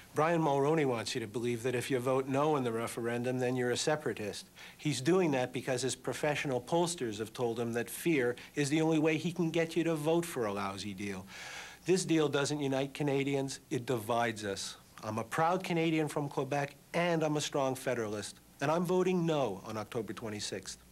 Brian Mulroney wants you to believe that if you vote no in the referendum, then you're a separatist. He's doing that because his professional pollsters have told him that fear is the only way he can get you to vote for a lousy deal. This deal doesn't unite Canadians, it divides us. I'm a proud Canadian from Quebec, and I'm a strong Federalist. And I'm voting no on October 26th.